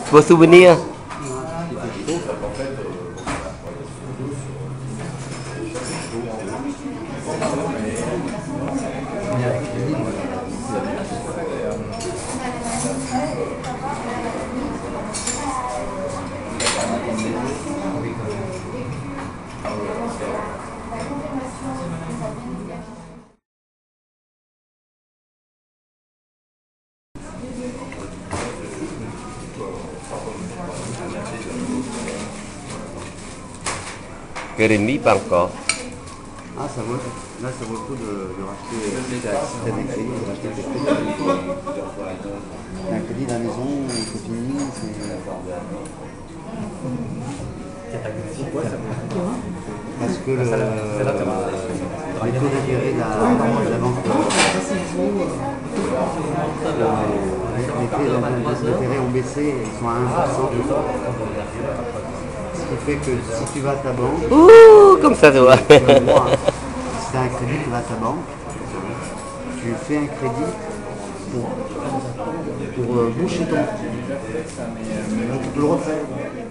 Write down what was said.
Beau souvenir. Jérémy, pas encore. Ah, ça vaut, là, ça vaut le coup de racheter, si t'as des crédits, de racheter tes crédits. Un crédit de la maison, c'est fini, parce que les taux d'intérêt de la banque, les taux d'intérêt ont baissé, ils sont à 1%. Ce qui fait que si tu vas à ta banque, Ouh, comme ça se voit. si tu as un crédit, tu vas à ta banque, tu fais un crédit pour boucher ton. Tu peux le refaire.